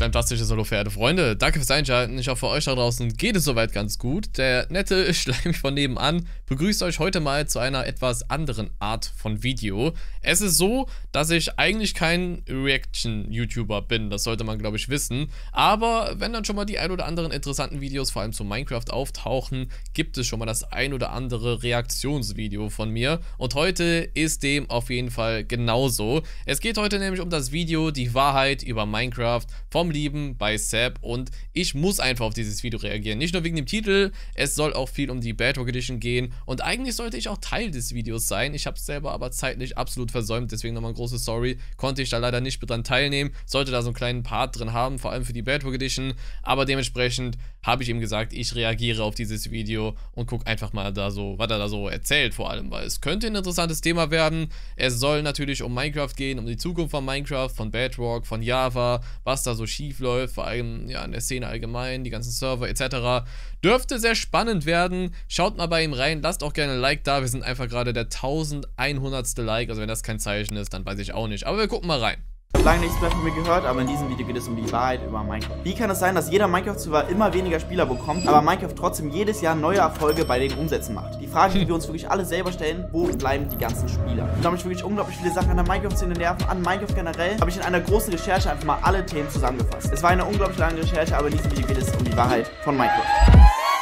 fantastisches Hallo, verehrte Freunde. Danke fürs Einschalten. Ich hoffe, euch da draußen geht es soweit ganz gut. Der nette Schleim von nebenan begrüßt euch heute mal zu einer etwas anderen Art von Video. Es ist so, dass ich eigentlich kein Reaction-YouTuber bin. Das sollte man, glaube ich, wissen. Aber wenn dann schon mal die ein oder anderen interessanten Videos, vor allem zu Minecraft, auftauchen, gibt es schon mal das ein oder andere Reaktionsvideo von mir. Und heute ist dem auf jeden Fall genauso. Es geht heute nämlich um das Video Die Wahrheit über Minecraft vom lieben bei Seb, und ich muss einfach auf dieses Video reagieren. Nicht nur wegen dem Titel, es soll auch viel um die Bedrock Edition gehen und eigentlich sollte ich auch Teil des Videos sein. Ich habe es selber aber zeitlich absolut versäumt, deswegen nochmal ein großes Sorry. Konnte ich da leider nicht dran teilnehmen, sollte da so einen kleinen Part drin haben, vor allem für die Bedrock Edition, aber dementsprechend habe ich ihm gesagt, ich reagiere auf dieses Video und gucke einfach mal da so, was er da so erzählt, vor allem, weil es könnte ein interessantes Thema werden. Es soll natürlich um Minecraft gehen, um die Zukunft von Minecraft, von Bedrock, von Java, was da so schief läuft, vor allem ja in der Szene allgemein, die ganzen Server etc. Dürfte sehr spannend werden. Schaut mal bei ihm rein, lasst auch gerne ein Like da. Wir sind einfach gerade der 1100. Like, also wenn das kein Zeichen ist, dann weiß ich auch nicht. Aber wir gucken mal rein. Ich habe lange nichts mehr von mir gehört, aber in diesem Video geht es um die Wahrheit über Minecraft. Wie kann es sein, dass jeder Minecraft-Server immer weniger Spieler bekommt, aber Minecraft trotzdem jedes Jahr neue Erfolge bei den Umsätzen macht? Die Frage, die wir uns wirklich alle selber stellen: Wo bleiben die ganzen Spieler? Ich habe mich wirklich unglaublich viele Sachen an der Minecraft-Szene nerven, an Minecraft generell, habe ich in einer großen Recherche einfach mal alle Themen zusammengefasst. Es war eine unglaublich lange Recherche, aber in diesem Video geht es um die Wahrheit von Minecraft.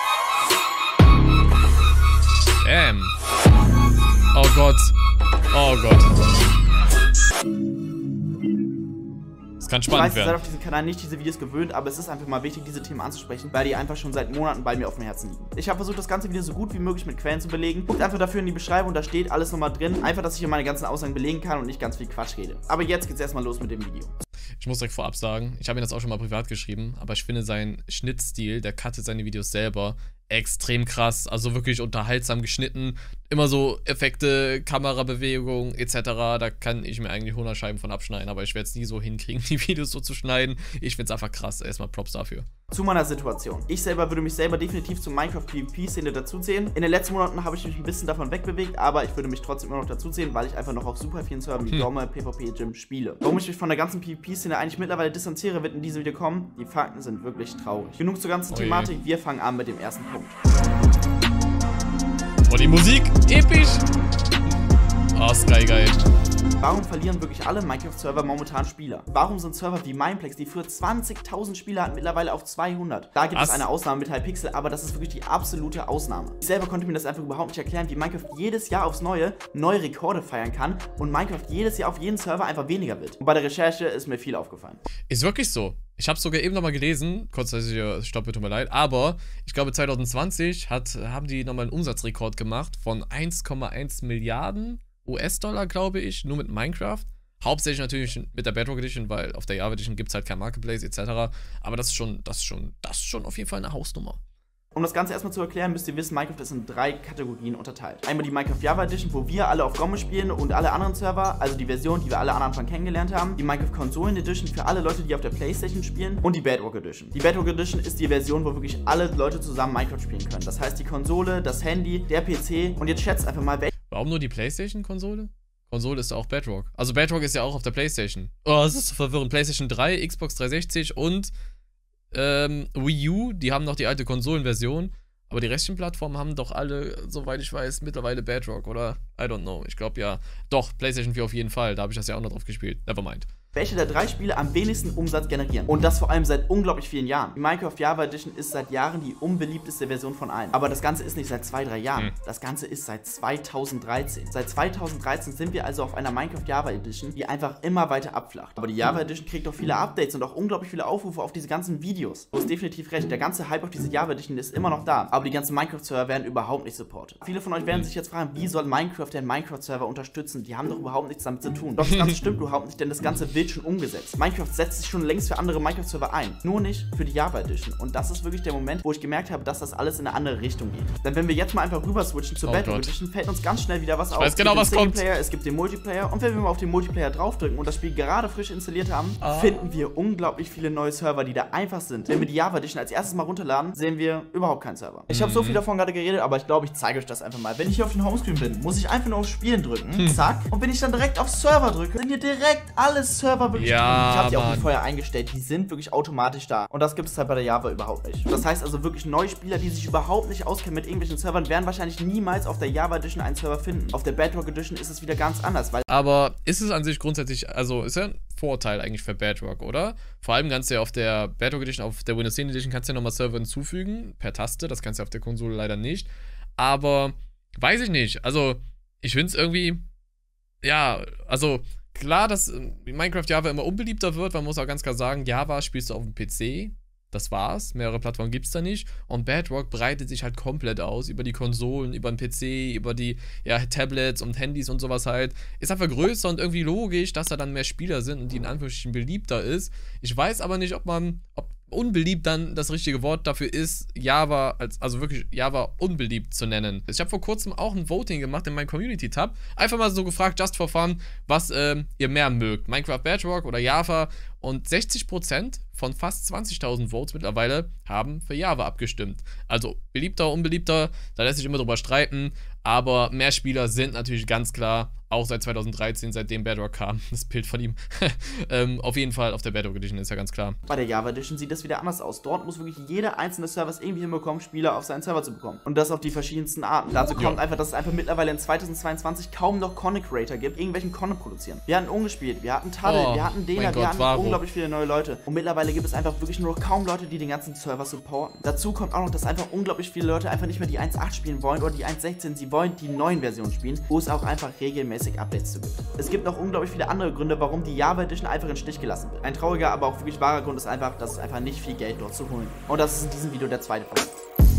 Damn. Oh Gott. Oh Gott. Das kann spannend werden. Ich weiß, ihr seid auf diesem Kanal nicht diese Videos gewöhnt, aber es ist einfach mal wichtig, diese Themen anzusprechen, weil die einfach schon seit Monaten bei mir auf dem Herzen liegen. Ich habe versucht, das ganze Video so gut wie möglich mit Quellen zu belegen. Guckt einfach dafür in die Beschreibung, da steht alles nochmal drin. Einfach, dass ich hier meine ganzen Aussagen belegen kann und nicht ganz viel Quatsch rede. Aber jetzt geht's erstmal los mit dem Video. Ich muss direkt vorab sagen, ich habe ihm das auch schon mal privat geschrieben, aber ich finde seinen Schnittstil, der cuttet seine Videos selber, extrem krass, also wirklich unterhaltsam geschnitten, immer so Effekte, Kamerabewegungen etc., da kann ich mir eigentlich 100 Scheiben von abschneiden, aber ich werde es nie so hinkriegen, die Videos so zu schneiden. Ich finde es einfach krass, erstmal Props dafür. Zu meiner Situation. Ich selber würde mich selber definitiv zur Minecraft-PvP-Szene dazuzählen. In den letzten Monaten habe ich mich ein bisschen davon wegbewegt, aber ich würde mich trotzdem immer noch dazuzählen, weil ich einfach noch auf super vielen Servern wie Domme, PvP, Gym spiele. Warum ich mich von der ganzen PvP-Szene eigentlich mittlerweile distanziere, wird in diesem Video kommen. Die Fakten sind wirklich traurig. Genug zur ganzen Thematik, wir fangen an mit dem ersten Punkt. Oh, die Musik, episch! Oh, ist geil. Warum verlieren wirklich alle Minecraft-Server momentan Spieler? Warum sind Server wie Mineplex, die früher 20.000 Spieler hatten, mittlerweile auf 200? Da gibt es eine Ausnahme mit Hypixel, aber das ist wirklich die absolute Ausnahme. Ich selber konnte mir das einfach überhaupt nicht erklären, wie Minecraft jedes Jahr aufs neue Rekorde feiern kann und Minecraft jedes Jahr auf jedem Server einfach weniger wird. Und bei der Recherche ist mir viel aufgefallen. Ist wirklich so. Ich habe sogar eben nochmal gelesen, kurz, dass ich stoppe, tut mir leid, aber ich glaube 2020 haben die nochmal einen Umsatzrekord gemacht von 1,1 Milliarden US-Dollar, glaube ich, nur mit Minecraft. Hauptsächlich natürlich mit der Bedrock Edition, weil auf der Java Edition gibt es halt kein Marketplace etc. Aber das ist schon auf jeden Fall eine Hausnummer. Um das Ganze erstmal zu erklären, müsst ihr wissen, Minecraft ist in 3 Kategorien unterteilt. Einmal die Minecraft Java Edition, wo wir alle auf Gomme spielen und alle anderen Server, also die Version, die wir alle anderen von kennengelernt haben. Die Minecraft Konsolen Edition für alle Leute, die auf der Playstation spielen. Und die Bedrock Edition. Die Bedrock Edition ist die Version, wo wirklich alle Leute zusammen Minecraft spielen können. Das heißt, die Konsole, das Handy, der PC. Und jetzt schätzt einfach mal, welche... Warum nur die Playstation-Konsole? Konsole ist ja auch Bedrock. Also Bedrock ist ja auch auf der Playstation. Oh, das ist so verwirrend. Playstation 3, Xbox 360 und Wii U, die haben noch die alte Konsolenversion. Aber die restlichen Plattformen haben doch alle, soweit ich weiß, mittlerweile Bedrock, oder? I don't know. Ich glaube ja. Doch, PlayStation 4 auf jeden Fall. Da habe ich das ja auch noch drauf gespielt. Nevermind. Welche der 3 Spiele am wenigsten Umsatz generieren. Und das vor allem seit unglaublich vielen Jahren. Die Minecraft Java Edition ist seit Jahren die unbeliebteste Version von allen. Aber das Ganze ist nicht seit 2-3 Jahren. Das Ganze ist seit 2013. Seit 2013 sind wir also auf einer Minecraft Java Edition, die einfach immer weiter abflacht. Aber die Java Edition kriegt auch viele Updates und auch unglaublich viele Aufrufe auf diese ganzen Videos. Du hast definitiv recht, der ganze Hype auf diese Java Edition ist immer noch da. Aber die ganzen Minecraft-Server werden überhaupt nicht supported. Viele von euch werden sich jetzt fragen, wie soll Minecraft den Minecraft-Server unterstützen? Die haben doch überhaupt nichts damit zu tun. Doch das Ganze stimmt überhaupt nicht, denn das Ganze wird schon umgesetzt. Minecraft setzt sich schon längst für andere Minecraft-Server ein, nur nicht für die Java Edition. Und das ist wirklich der Moment, wo ich gemerkt habe, dass das alles in eine andere Richtung geht. Denn wenn wir jetzt mal einfach rüber switchen zur Bedrock Edition, fällt uns ganz schnell wieder was auf. Ich weiß genau, was kommt. Es gibt den Multiplayer und wenn wir mal auf den Multiplayer draufdrücken und das Spiel gerade frisch installiert haben, finden wir unglaublich viele neue Server, die da einfach sind. Wenn wir die Java Edition als erstes mal runterladen, sehen wir überhaupt keinen Server. Ich habe so viel davon gerade geredet, aber ich glaube, ich zeige euch das einfach mal. Wenn ich hier auf den Homescreen bin, muss ich einfach nur auf Spielen drücken, zack, und wenn ich dann direkt auf Server drücke, sind hier direkt alle Server Server wirklich Ja, drin. Ich habe die auch wie Mann. vorher eingestellt. Die sind wirklich automatisch da. Und das gibt es halt bei der Java überhaupt nicht. Das heißt also wirklich, neue Spieler, die sich überhaupt nicht auskennen mit irgendwelchen Servern, werden wahrscheinlich niemals auf der Java Edition einen Server finden. Auf der Bedrock Edition ist es wieder ganz anders, weil... Aber ist es an sich grundsätzlich, also ist ja ein Vorteil eigentlich für Bedrock, oder? Vor allem kannst du ja auf der Bedrock Edition, auf der Windows 10 Edition kannst du ja nochmal Server hinzufügen, per Taste, das kannst du auf der Konsole leider nicht. Aber, weiß ich nicht, also ich finde es irgendwie, ja, also klar, dass Minecraft Java immer unbeliebter wird, man muss auch ganz klar sagen, Java spielst du auf dem PC, das war's, mehrere Plattformen gibt's da nicht und Bedrock breitet sich halt komplett aus, über die Konsolen, über den PC, über die, ja, Tablets und Handys und sowas halt, ist einfach größer und irgendwie logisch, dass da dann mehr Spieler sind und die in Anführungsstrichen beliebter ist. Ich weiß aber nicht, ob unbeliebt dann das richtige Wort dafür ist, Java, also wirklich Java unbeliebt zu nennen. Ich habe vor kurzem auch ein Voting gemacht in meinem Community-Tab. Einfach mal so gefragt, just for fun, was ihr mehr mögt. Minecraft Bedrock oder Java. Und 60% von fast 20.000 Votes mittlerweile haben für Java abgestimmt. Also beliebter, unbeliebter, da lässt sich immer drüber streiten. Aber mehr Spieler sind natürlich ganz klar, auch seit 2013, seitdem Bedrock kam, das Bild von ihm, auf jeden Fall auf der Bedrock Edition, ist ja ganz klar. Bei der Java Edition sieht das wieder anders aus. Dort muss wirklich jeder einzelne Server es irgendwie hinbekommen, Spieler auf seinen Server zu bekommen. Und das auf die verschiedensten Arten. Dazu kommt einfach, dass es einfach mittlerweile in 2022 kaum noch Content Creator gibt, irgendwelchen Content produzieren. Wir hatten ungespielt, wir hatten Tuddle, wir hatten Dela, wir hatten unglaublich viele neue Leute. Und mittlerweile gibt es einfach wirklich nur noch kaum Leute, die den ganzen Server supporten. Dazu kommt auch noch, dass einfach unglaublich viele Leute einfach nicht mehr die 1.8 spielen wollen oder die 1.16, sie wollen die neuen Versionen spielen, wo es auch einfach regelmäßig Updates zu gibt. Es gibt noch unglaublich viele andere Gründe, warum die Java Edition einfach in den Stich gelassen wird. Ein trauriger, aber auch wirklich wahrer Grund ist einfach, dass es einfach nicht viel Geld dort zu holen. Und das ist in diesem Video der zweite Punkt.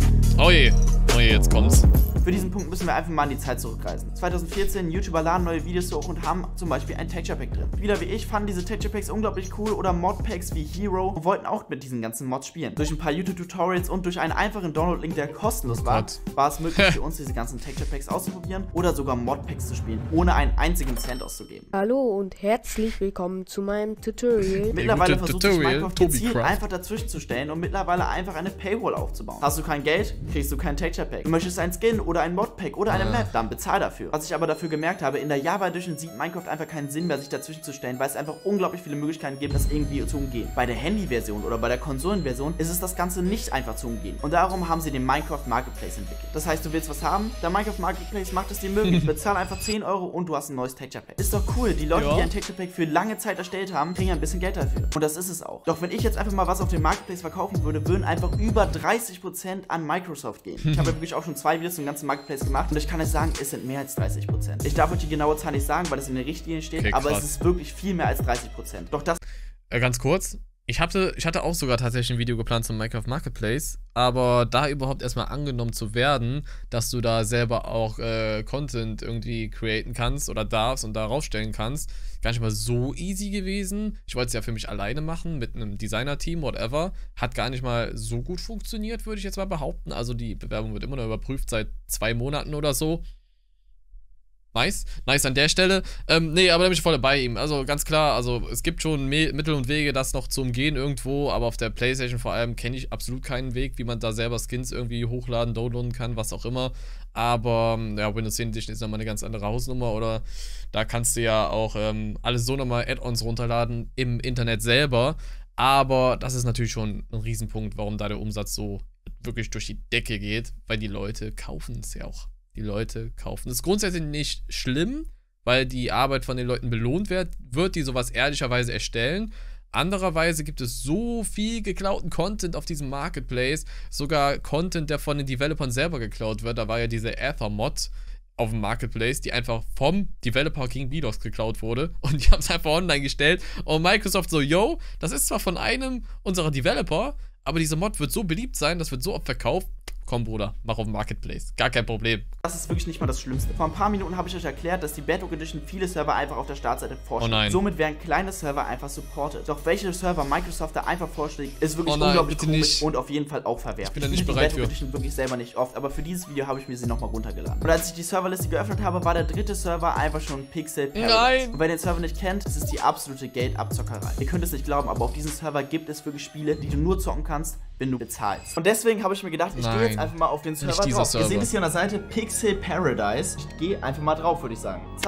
Oh je, jetzt kommt's. Für diesen Punkt müssen wir einfach mal in die Zeit zurückreisen. 2014, YouTuber laden neue Videos hoch und haben zum Beispiel ein Texture Pack drin. Spieler wie ich fanden diese Texture Packs unglaublich cool oder Modpacks wie Hero und wollten auch mit diesen ganzen Mods spielen. Durch ein paar YouTube-Tutorials und durch einen einfachen Download-Link, der kostenlos war es möglich für uns, diese ganzen Texture Packs auszuprobieren oder sogar Modpacks zu spielen, ohne einen einzigen Cent auszugeben. Hallo und herzlich willkommen zu meinem Tutorial. Mittlerweile versucht sich Minecraft gezielt einfach dazwischen zu stellen und mittlerweile einfach eine Paywall aufzubauen. Hast du kein Geld, kriegst du kein Texture Pack. Du möchtest ein Skin oder ein Modpack oder eine Map, dann bezahl dafür. Was ich aber dafür gemerkt habe, in der Java Edition sieht Minecraft einfach keinen Sinn mehr, sich dazwischen zu stellen, weil es einfach unglaublich viele Möglichkeiten gibt, das irgendwie zu umgehen. Bei der Handy-Version oder bei der Konsolenversion ist es das Ganze nicht einfach zu umgehen. Und darum haben sie den Minecraft Marketplace entwickelt. Das heißt, du willst was haben, der Minecraft Marketplace macht es dir möglich. Bezahl einfach 10 € und du hast ein neues Texture Pack. Ist doch cool. Die Leute, die ein Texture Pack für lange Zeit erstellt haben, kriegen ein bisschen Geld dafür. Und das ist es auch. Doch wenn ich jetzt einfach mal was auf dem Marketplace verkaufen würde, würden einfach über 30% an Microsoft gehen. Ich habe ja wirklich auch schon 2 Videos zum ganzen Marketplace gemacht und ich kann euch sagen, es sind mehr als 30%. Ich darf euch die genaue Zahl nicht sagen, weil es in der Richtlinie steht, okay, aber es ist wirklich viel mehr als 30%. Doch das... Ganz kurz, ich hatte auch sogar tatsächlich ein Video geplant zum Minecraft Marketplace, aber da überhaupt erstmal angenommen zu werden, dass du da selber auch Content irgendwie createn kannst oder darfst und da raufstellen kannst, gar nicht mal so easy gewesen. Ich wollte es ja für mich alleine machen, mit einem Designer-Team, whatever. Hat gar nicht mal so gut funktioniert, würde ich jetzt mal behaupten. Also die Bewerbung wird immer noch überprüft, seit 2 Monaten oder so. Nice an der Stelle. Nee, aber da bin ich voll bei ihm. Also ganz klar, also es gibt schon Mittel und Wege, das noch zu umgehen irgendwo, aber auf der PlayStation vor allem kenne ich absolut keinen Weg, wie man da selber Skins irgendwie hochladen, downloaden kann, was auch immer. Aber ja, Windows 10 Edition ist nochmal eine ganz andere Hausnummer oder da kannst du ja auch alles so nochmal Add-ons runterladen im Internet selber. Aber das ist natürlich schon ein Riesenpunkt, warum da der Umsatz so wirklich durch die Decke geht, weil die Leute kaufen es ja auch. Die Leute kaufen. Das ist grundsätzlich nicht schlimm, weil die Arbeit von den Leuten belohnt wird, die sowas ehrlicherweise erstellen. Andererweise gibt es so viel geklauten Content auf diesem Marketplace, sogar Content, der von den Developern selber geklaut wird. Da war ja diese Aether-Mod auf dem Marketplace, die einfach vom Developer King Bedox geklaut wurde und die haben es einfach online gestellt und Microsoft so, yo, das ist zwar von einem unserer Developer, aber diese Mod wird so beliebt sein, das wird so oft verkauft. Komm, Bruder, mach auf dem Marketplace. Gar kein Problem. Das ist wirklich nicht mal das Schlimmste. Vor ein paar Minuten habe ich euch erklärt, dass die Bedrock Edition viele Server einfach auf der Startseite vorschlägt. Oh nein. Somit werden kleine Server einfach supported. Doch welche Server Microsoft da einfach vorschlägt, ist wirklich unglaublich komisch und auf jeden Fall auch verwerflich. Ich bin da nicht bereit für. Ich Edition wirklich selber nicht oft, aber für dieses Video habe ich mir sie nochmal runtergeladen. Und als ich die Serverliste geöffnet habe, war der 3. Server einfach schon Pixel Paradise. Nein! Und wer den Server nicht kennt, das ist die absolute Geldabzockerei. Ihr könnt es nicht glauben, aber auf diesem Server gibt es wirklich Spiele, die du nur zocken kannst, wenn du bezahlst. Und deswegen habe ich mir gedacht, ich gehe jetzt einfach mal auf den Server drauf. Ihr seht es hier an der Seite, Pixel Paradise. Ich gehe einfach mal drauf, würde ich sagen. Zack.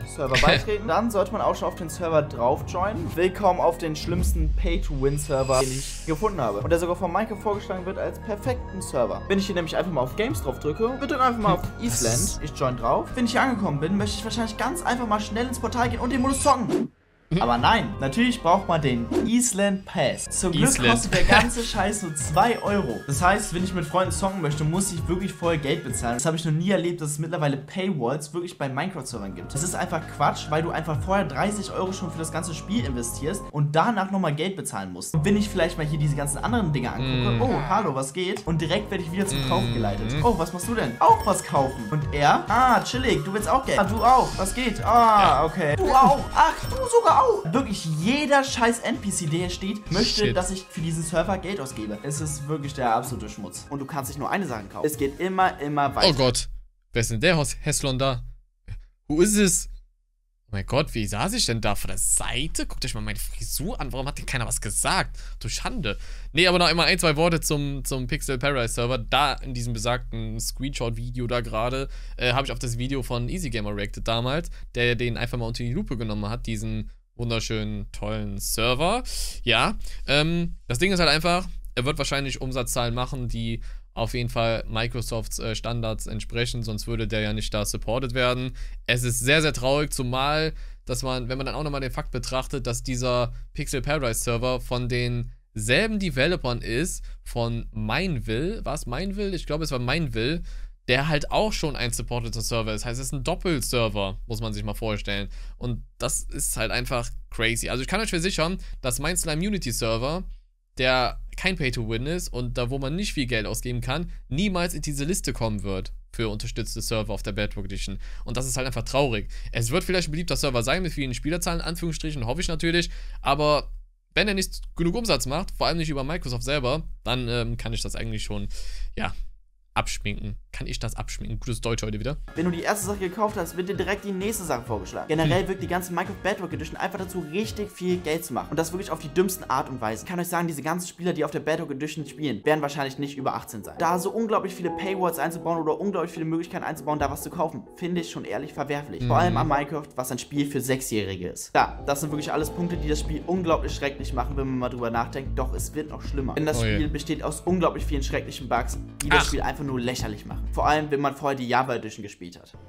Server beitreten. Dann sollte man auch schon auf den Server drauf joinen. Willkommen auf den schlimmsten Pay-to-Win-Server, den ich gefunden habe. Und der sogar von Minecraft vorgeschlagen wird als perfekten Server. Wenn ich hier nämlich einfach mal auf Games drauf drücke, wir drücken einfach mal auf Island. Ich join drauf. Wenn ich hier angekommen bin, möchte ich wahrscheinlich ganz einfach mal schnell ins Portal gehen und den Modus zocken. Aber nein, natürlich braucht man den Island Pass. Zum Glück kostet der ganze Scheiß nur 2 Euro. Das heißt, wenn ich mit Freunden zocken möchte, muss ich wirklich vorher Geld bezahlen. Das habe ich noch nie erlebt, dass es mittlerweile Paywalls wirklich bei Minecraft-Servern gibt. Das ist einfach Quatsch, weil du einfach vorher 30 Euro schon für das ganze Spiel investierst und danach nochmal Geld bezahlen musst. Und wenn ich vielleicht mal hier diese ganzen anderen Dinge angucke, oh, hallo, was geht? Und direkt werde ich wieder zum Kaufen geleitet. Oh, was machst du denn? Auch was kaufen. Und er? Ah, chillig, du willst auch Geld. Ah, du auch, was geht? Ah, okay. Du auch. Ach, du sogar auch. Wirklich jeder scheiß NPC, der hier steht, möchte, dass ich für diesen Server Geld ausgebe. Es ist wirklich der absolute Schmutz. Und du kannst nicht nur eine Sache kaufen. Es geht immer weiter. Oh Gott. Wer ist denn der Heslon da? Who is this? Oh mein Gott, wie saß ich denn da von der Seite? Guckt euch mal meine Frisur an. Warum hat denn keiner was gesagt? Du Schande. Nee, aber noch immer ein, zwei Worte zum Pixel Paradise Server. Da in diesem besagten Screenshot-Video da gerade habe ich auf das Video von Easy Gamer reacted damals, der den einfach mal unter die Lupe genommen hat, diesen wunderschönen, tollen Server. Ja, das Ding ist halt einfach, er wird wahrscheinlich Umsatzzahlen machen, die auf jeden Fall Microsofts Standards entsprechen, sonst würde der ja nicht da supported werden. Es ist sehr, sehr traurig, zumal, dass man, wenn man dann auch nochmal den Fakt betrachtet, dass dieser Pixel Paradise Server von denselben Developern ist, von Mineville, war es Mineville? Ich glaube, es war Mineville, der halt auch schon ein supporteter Server ist. Das heißt, es ist ein Doppelserver, muss man sich mal vorstellen. Und das ist halt einfach crazy. Also ich kann euch versichern, dass mein Slime Unity Server, der kein Pay-to-Win ist und da, wo man nicht viel Geld ausgeben kann, niemals in diese Liste kommen wird für unterstützte Server auf der Bedrock Edition. Und das ist halt einfach traurig. Es wird vielleicht ein beliebter Server sein mit vielen Spielerzahlen, in Anführungsstrichen, hoffe ich natürlich, aber wenn er nicht genug Umsatz macht, vor allem nicht über Microsoft selber, dann kann ich das eigentlich schon, ja, abschminken. Kann ich das abschminken? Gutes Deutsch heute wieder. Wenn du die erste Sache gekauft hast, wird dir direkt die nächste Sache vorgeschlagen. Generell wirkt die ganze Minecraft Bedrock Edition einfach dazu, richtig viel Geld zu machen. Und das wirklich auf die dümmsten Art und Weise. Ich kann euch sagen, diese ganzen Spieler, die auf der Bedrock Edition spielen, werden wahrscheinlich nicht über 18 sein. Da so unglaublich viele Paywalls einzubauen oder unglaublich viele Möglichkeiten einzubauen, da was zu kaufen, finde ich schon ehrlich verwerflich. Vor allem an Minecraft, was ein Spiel für 6-Jährige ist. Ja, das sind wirklich alles Punkte, die das Spiel unglaublich schrecklich machen, wenn man mal drüber nachdenkt. Doch es wird noch schlimmer. Denn das Spiel besteht aus unglaublich vielen schrecklichen Bugs, die das Spiel einfach nur lächerlich machen. Vor allem, wenn man vorher die Java Edition gespielt hat.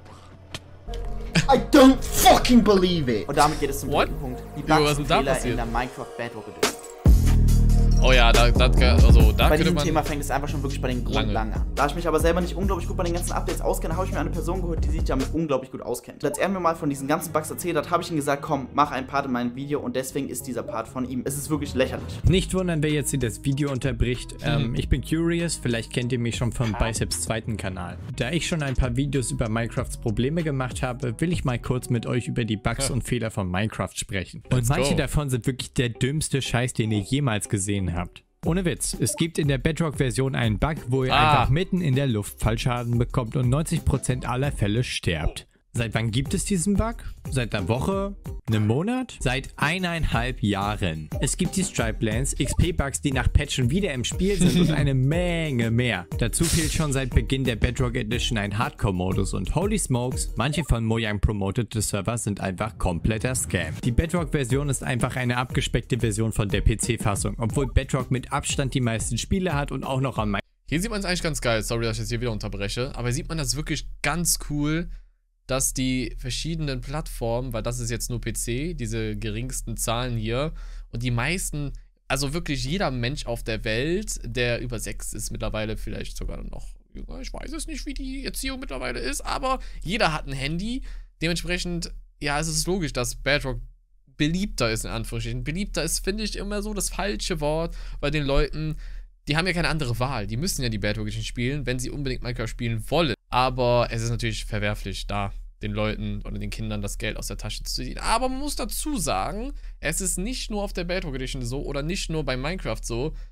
I don't fucking believe it! Und damit geht es zum dritten Punkt. Die Bugs und Fehler in der Minecraft Bedrock Edition. Oh ja, da bei könnte diesem man Thema fängt es einfach schon wirklich bei den Grundlagen an. Da ich mich aber selber nicht unglaublich gut bei den ganzen Updates auskenne, habe ich mir eine Person geholt, die sich damit unglaublich gut auskennt. Als er mir mal von diesen ganzen Bugs erzählt hat, habe ich ihm gesagt, komm, mach einen Part in meinem Video und deswegen ist dieser Part von ihm. Es ist wirklich lächerlich. Nicht wundern, wer jetzt hier das Video unterbricht. Ich bin Curious, vielleicht kennt ihr mich schon vom Biceps zweiten Kanal. Da ich schon ein paar Videos über Minecrafts Probleme gemacht habe, will ich mal kurz mit euch über die Bugs und Fehler von Minecraft sprechen. Und manche davon sind wirklich der dümmste Scheiß, den ihr jemals gesehen habt. Ohne Witz, es gibt in der Bedrock-Version einen Bug, wo ihr einfach mitten in der Luft Fallschaden bekommt und 90% aller Fälle sterbt. Seit wann gibt es diesen Bug? Seit einer Woche? Einem Monat? Seit 1,5 Jahren. Es gibt die Stripe-Lands, XP-Bugs, die nach Patchen wieder im Spiel sind und eine Menge mehr. Dazu fehlt schon seit Beginn der Bedrock Edition ein Hardcore-Modus und holy smokes, manche von Mojang promotete Server sind einfach kompletter Scam. Die Bedrock-Version ist einfach eine abgespeckte Version von der PC-Fassung, obwohl Bedrock mit Abstand die meisten Spiele hat und auch noch am meisten. Hier sieht man es eigentlich ganz geil, sorry, dass ich jetzt hier wieder unterbreche, aber sieht man das wirklich ganz cool, dass die verschiedenen Plattformen, weil das ist jetzt nur PC, diese geringsten Zahlen hier, und die meisten, also wirklich jeder Mensch auf der Welt, der über 6 ist mittlerweile, vielleicht sogar noch jünger, ich weiß es nicht, wie die Erziehung mittlerweile ist, aber jeder hat ein Handy, dementsprechend, ja, es ist logisch, dass Bedrock beliebter ist, in Anführungsstrichen. Beliebter ist, finde ich, immer so das falsche Wort bei den Leuten. Die haben ja keine andere Wahl. Die müssen ja die Bedrock Edition spielen, wenn sie unbedingt Minecraft spielen wollen. Aber es ist natürlich verwerflich, da den Leuten oder den Kindern das Geld aus der Tasche zu ziehen. Aber man muss dazu sagen, es ist nicht nur auf der Bedrock Edition so oder nicht nur bei Minecraft so,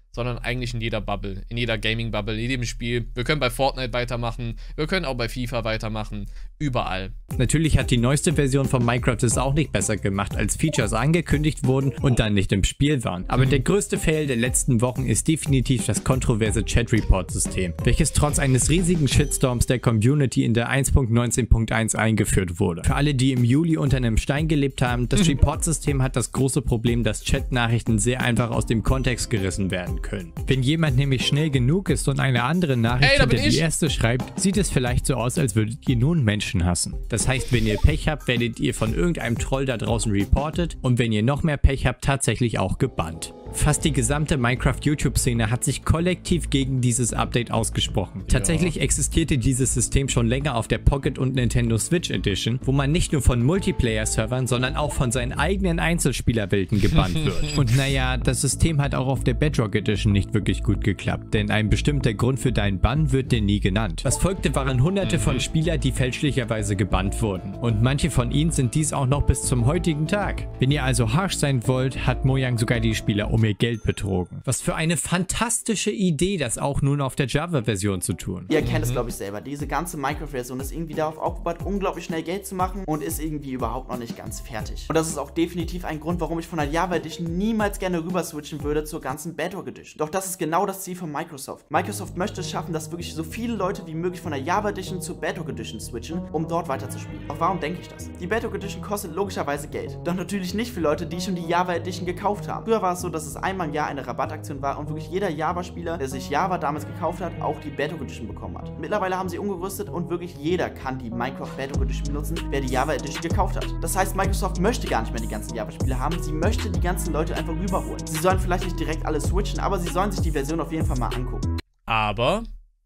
sondern eigentlich in jeder Bubble, in jeder Gaming-Bubble, in jedem Spiel. Wir können bei Fortnite weitermachen, wir können auch bei FIFA weitermachen, überall. Natürlich hat die neueste Version von Minecraft es auch nicht besser gemacht, als Features angekündigt wurden und dann nicht im Spiel waren. Aber der größte Fail der letzten Wochen ist definitiv das kontroverse Chat-Report-System, welches trotz eines riesigen Shitstorms der Community in der 1.19.1 eingeführt wurde. Für alle, die im Juli unter einem Stein gelebt haben, das Report-System hat das große Problem, dass Chat-Nachrichten sehr einfach aus dem Kontext gerissen werden können. Wenn jemand nämlich schnell genug ist und eine andere Nachricht hinter die erste schreibt, sieht es vielleicht so aus, als würdet ihr nun Menschen hassen. Das heißt, wenn ihr Pech habt, werdet ihr von irgendeinem Troll da draußen reported und wenn ihr noch mehr Pech habt, tatsächlich auch gebannt. Fast die gesamte Minecraft-YouTube-Szene hat sich kollektiv gegen dieses Update ausgesprochen. Tatsächlich existierte dieses System schon länger auf der Pocket und Nintendo Switch Edition, wo man nicht nur von Multiplayer-Servern, sondern auch von seinen eigenen Einzelspielerwelten gebannt wird. Und naja, das System hat auch auf der Bedrock Edition nicht wirklich gut geklappt, denn ein bestimmter Grund für deinen Bann wird dir nie genannt. Was folgte, waren hunderte von Spielern, die fälschlicherweise gebannt wurden. Und manche von ihnen sind dies auch noch bis zum heutigen Tag. Wenn ihr also harsh sein wollt, hat Mojang sogar die Spieler um ihr Geld betrogen. Was für eine fantastische Idee, das auch nun auf der Java-Version zu tun. Ihr kennt es, glaube ich, selber. Diese ganze Minecraft-Version ist irgendwie darauf aufgebaut, unglaublich schnell Geld zu machen und ist irgendwie überhaupt noch nicht ganz fertig. Und das ist auch definitiv ein Grund, warum ich von der Java Edition niemals gerne rüber switchen würde zur ganzen Bedrock Edition. Doch das ist genau das Ziel von Microsoft. Microsoft möchte es schaffen, dass wirklich so viele Leute wie möglich von der Java Edition zur Bedrock Edition switchen, um dort weiterzuspielen. Doch warum denke ich das? Die Bedrock Edition kostet logischerweise Geld. Doch natürlich nicht für Leute, die schon die Java Edition gekauft haben. Früher war es so, dass es einmal im Jahr eine Rabattaktion war und wirklich jeder Java-Spieler, der sich Java damals gekauft hat, auch die Bedrock Edition bekommen hat. Mittlerweile haben sie umgerüstet und wirklich jeder kann die Minecraft Bedrock Edition benutzen, wer die Java Edition gekauft hat. Das heißt, Microsoft möchte gar nicht mehr die ganzen Java-Spieler haben, sie möchte die ganzen Leute einfach rüberholen. Sie sollen vielleicht nicht direkt alle switchen, aber sie sollen sich die Version auf jeden Fall mal angucken. Aber,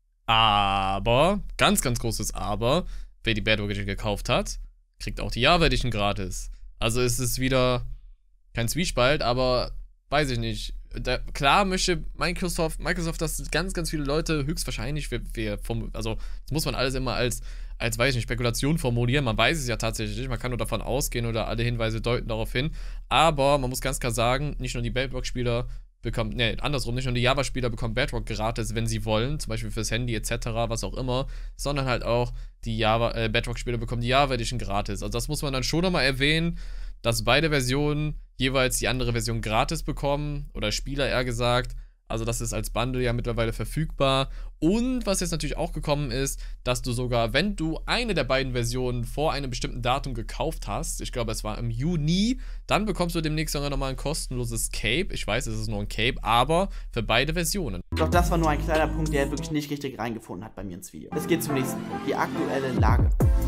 ganz, ganz großes Aber, wer die Bedrock Edition gekauft hat, kriegt auch die Java Edition gratis. Also ist es wieder kein Zwiespalt, aber weiß ich nicht. Klar möchte Microsoft, dass ganz, ganz viele Leute höchstwahrscheinlich, also das muss man alles immer als weiß ich nicht, Spekulation formulieren. Man weiß es ja tatsächlich nicht, man kann nur davon ausgehen oder alle Hinweise deuten darauf hin. Aber man muss ganz klar sagen, nicht nur die Bedrock-Spieler bekommen, andersrum, nicht nur die Java-Spieler bekommen Bedrock gratis, wenn sie wollen, zum Beispiel fürs Handy etc., was auch immer, sondern halt auch die Bedrock-Spieler bekommen die Java Edition gratis. Also das muss man dann schon nochmal erwähnen, dass beide Versionen jeweils die andere Version gratis bekommen, oder Spieler eher gesagt. Also das ist als Bundle ja mittlerweile verfügbar. Und was jetzt natürlich auch gekommen ist, dass du sogar, wenn du eine der beiden Versionen vor einem bestimmten Datum gekauft hast, ich glaube es war im Juni, dann bekommst du demnächst sogar nochmal ein kostenloses Cape. Ich weiß, es ist nur ein Cape, aber für beide Versionen. Doch das war nur ein kleiner Punkt, der wirklich nicht richtig reingefunden hat bei mir ins Video. Es geht zum nächsten Punkt, die aktuelle Lage.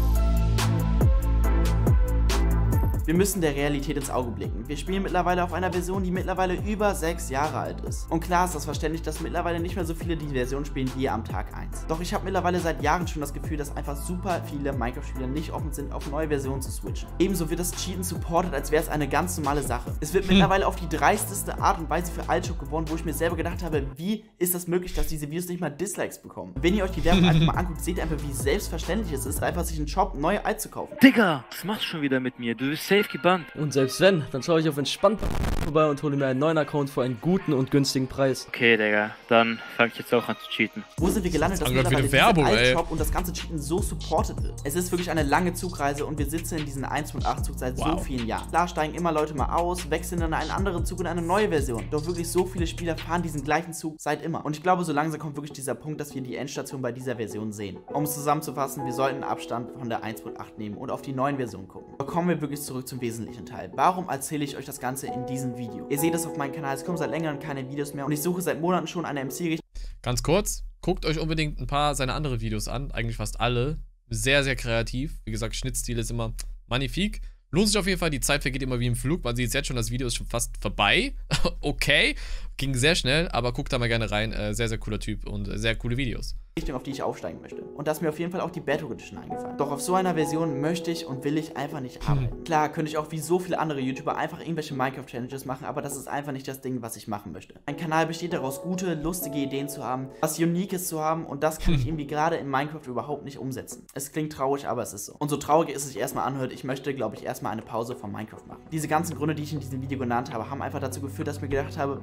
Wir müssen der Realität ins Auge blicken. Wir spielen mittlerweile auf einer Version, die mittlerweile über 6 Jahre alt ist. Und klar ist das verständlich, dass mittlerweile nicht mehr so viele die Version spielen wie am Tag 1. Doch ich habe mittlerweile seit Jahren schon das Gefühl, dass einfach super viele Minecraft-Spieler nicht offen sind, auf neue Versionen zu switchen. Ebenso wird das Cheaten supported, als wäre es eine ganz normale Sache. Es wird mittlerweile auf die dreisteste Art und Weise für Altschock gewonnen, wo ich mir selber gedacht habe, wie ist das möglich, dass diese Videos nicht mal Dislikes bekommen? Wenn ihr euch die Werbung einfach mal anguckt, seht ihr einfach, wie selbstverständlich es ist, einfach sich einen Shop neue Alt zu kaufen. Digga, was machst du schon wieder mit mir? Du bist safe gebannt. Und selbst wenn, dann schaue ich auf entspannt vorbei und hole mir einen neuen Account für einen guten und günstigen Preis. Okay, Digga, dann fange ich jetzt auch an zu cheaten. Wo sind wir gelandet, dass mittlerweile dieser Alt-Shop und das ganze Cheaten so supported wird? Es ist wirklich eine lange Zugreise und wir sitzen in diesen 1.8-Zug seit so vielen Jahren. Klar steigen immer Leute mal aus, wechseln in einen anderen Zug in eine neue Version. Doch wirklich so viele Spieler fahren diesen gleichen Zug seit immer. Und ich glaube, so langsam kommt wirklich dieser Punkt, dass wir die Endstation bei dieser Version sehen. Um es zusammenzufassen, wir sollten Abstand von der 1.8 nehmen und auf die neuen Versionen gucken. Aber kommen wir wirklich zurück zum wesentlichen Teil. Warum erzähle ich euch das Ganze in diesem Video? Ihr seht es auf meinem Kanal, es kommen seit längerem keine Videos mehr und ich suche seit Monaten schon eine MC-Richtung. Ganz kurz, guckt euch unbedingt ein paar seiner anderen Videos an, eigentlich fast alle. Sehr, sehr kreativ. Wie gesagt, Schnittstil ist immer magnifik. Lohnt sich auf jeden Fall, die Zeit vergeht immer wie im Flug. Man sieht jetzt schon, das Video ist schon fast vorbei. Okay, ging sehr schnell, aber guckt da mal gerne rein. Sehr, sehr cooler Typ und sehr coole Videos. Auf die ich aufsteigen möchte. Und da ist mir auf jeden Fall auch die Bedrock Edition eingefallen. Doch auf so einer Version möchte ich und will ich einfach nicht arbeiten. Klar, könnte ich auch wie so viele andere YouTuber einfach irgendwelche Minecraft-Challenges machen, aber das ist einfach nicht das Ding, was ich machen möchte. Ein Kanal besteht daraus, gute, lustige Ideen zu haben, was Uniques zu haben und das kann ich irgendwie gerade in Minecraft überhaupt nicht umsetzen. Es klingt traurig, aber es ist so. Und so traurig es sich erstmal anhört, ich möchte, glaube ich, erstmal eine Pause von Minecraft machen. Diese ganzen Gründe, die ich in diesem Video genannt habe, haben einfach dazu geführt, dass ich mir gedacht habe, warum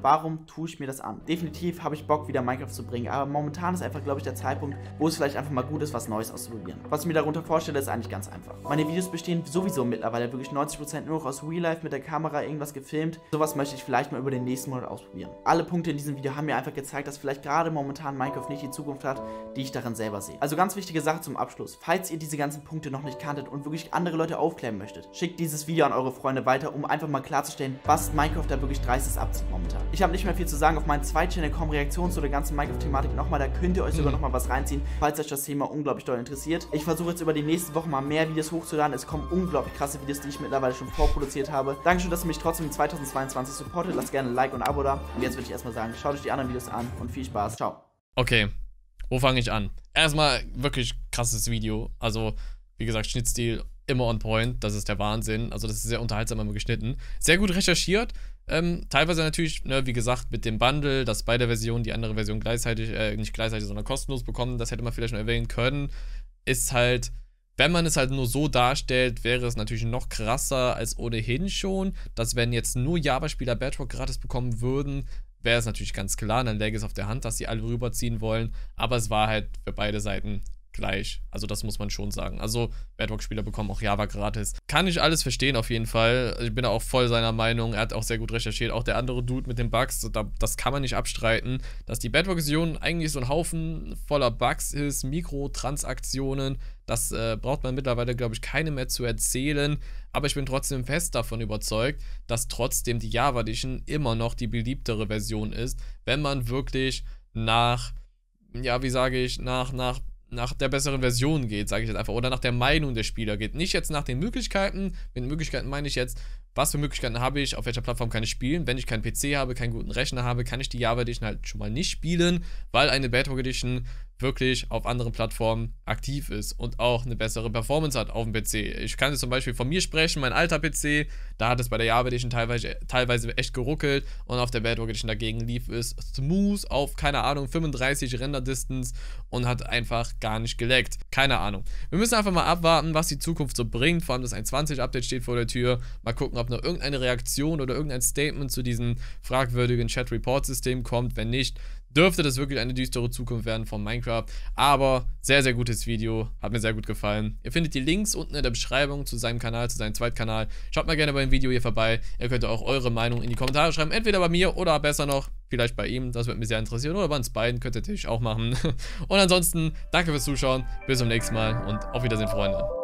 warum tue ich mir das an? Definitiv habe ich Bock, wieder Minecraft zu bringen, aber momentan ist einfach, glaube ich, der Zeitpunkt, wo es vielleicht einfach mal gut ist, was Neues auszuprobieren. Was ich mir darunter vorstelle, ist eigentlich ganz einfach. Meine Videos bestehen sowieso mittlerweile wirklich 90% nur noch aus Real Life mit der Kamera irgendwas gefilmt. Sowas möchte ich vielleicht mal über den nächsten Monat ausprobieren. Alle Punkte in diesem Video haben mir einfach gezeigt, dass vielleicht gerade momentan Minecraft nicht die Zukunft hat, die ich darin selber sehe. Also ganz wichtige Sache zum Abschluss. Falls ihr diese ganzen Punkte noch nicht kanntet und wirklich andere Leute aufklären möchtet, schickt dieses Video an eure Freunde weiter, um einfach mal klarzustellen, was Minecraft da wirklich dreistes abzieht momentan. Ich habe nicht mehr viel zu sagen. Auf meinen Zweitchannel kommen Reaktionen zu der ganzen Minecraft-Thematik nochmal. Da könnt ihr euch sogar nochmal was reinziehen, falls euch das Thema unglaublich doll interessiert. Ich versuche jetzt über die nächsten Wochen mal mehr Videos hochzuladen. Es kommen unglaublich krasse Videos, die ich mittlerweile schon vorproduziert habe. Dankeschön, dass ihr mich trotzdem in 2022 supportet. Lasst gerne ein Like und ein Abo da. Und jetzt würde ich erstmal sagen, schaut euch die anderen Videos an und viel Spaß. Ciao. Okay, wo fange ich an? Erstmal wirklich krasses Video. Also, wie gesagt, Schnittstil immer on point. Das ist der Wahnsinn. Also, das ist sehr unterhaltsam immer geschnitten. Sehr gut recherchiert. Teilweise natürlich, ne, wie gesagt, mit dem Bundle, dass beide Versionen die andere Version gleichzeitig, nicht gleichzeitig, sondern kostenlos bekommen. Das hätte man vielleicht noch erwähnen können. Ist halt, wenn man es halt nur so darstellt, wäre es natürlich noch krasser als ohnehin schon. Dass wenn jetzt nur Java-Spieler Bedrock gratis bekommen würden, wäre es natürlich ganz klar. Dann läge es auf der Hand, dass sie alle rüberziehen wollen. Aber es war halt für beide Seiten gleich. Also das muss man schon sagen. Also Bedrock-Spieler bekommen auch Java gratis. Kann ich alles verstehen auf jeden Fall. Ich bin auch voll seiner Meinung. Er hat auch sehr gut recherchiert. Auch der andere Dude mit den Bugs, das kann man nicht abstreiten. Dass die Bedrock-Version eigentlich so ein Haufen voller Bugs ist, Mikrotransaktionen. Das braucht man mittlerweile, glaube ich, keinem mehr zu erzählen. Aber ich bin trotzdem fest davon überzeugt, dass trotzdem die Java Edition immer noch die beliebtere Version ist, wenn man wirklich nach, ja, wie sage ich, nach der besseren Version geht, sage ich jetzt einfach, oder nach der Meinung der Spieler geht. Nicht jetzt nach den Möglichkeiten. Mit Möglichkeiten meine ich jetzt, was für Möglichkeiten habe ich, auf welcher Plattform kann ich spielen. Wenn ich keinen PC habe, keinen guten Rechner habe, kann ich die Java Edition halt schon mal nicht spielen, weil eine Bedrock Edition wirklich auf anderen Plattformen aktiv ist und auch eine bessere Performance hat auf dem PC. Ich kann jetzt zum Beispiel von mir sprechen, mein alter PC, da hat es bei der Java Edition teilweise echt geruckelt und auf der Bedrock Edition dagegen lief es smooth auf, keine Ahnung, 35 Render-Distance und hat einfach gar nicht geleckt. Keine Ahnung. Wir müssen einfach mal abwarten, was die Zukunft so bringt, vor allem das 1.20-Update steht vor der Tür. Mal gucken, ob noch irgendeine Reaktion oder irgendein Statement zu diesem fragwürdigen Chat-Report-System kommt. Wenn nicht, dürfte das wirklich eine düstere Zukunft werden von Minecraft. Aber sehr, sehr gutes Video. Hat mir sehr gut gefallen. Ihr findet die Links unten in der Beschreibung zu seinem Kanal, zu seinem Zweitkanal. Schaut mal gerne bei dem Video hier vorbei. Ihr könnt auch eure Meinung in die Kommentare schreiben. Entweder bei mir oder besser noch, vielleicht bei ihm. Das würde mich sehr interessieren. Oder bei uns beiden. Könnt ihr natürlich auch machen. Und ansonsten, danke fürs Zuschauen. Bis zum nächsten Mal und auf Wiedersehen, Freunde.